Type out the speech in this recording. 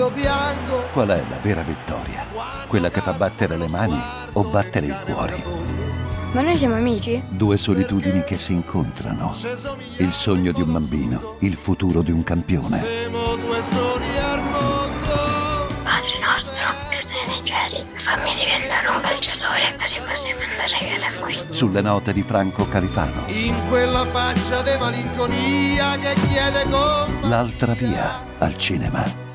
io piango. Qual è la vera vittoria? Quella che fa battere le mani o battere il cuore? Ma noi siamo amici? Due solitudini che si incontrano. Il sogno di un bambino, il futuro di un campione. Siamo due soli al mondo. Padre nostro, che sei nei cieli, fammi diventare un calciatore così possiamo andare via da qui. Sulle note di Franco Califano. In quella faccia di malinconia che chiede con L'altra via al cinema.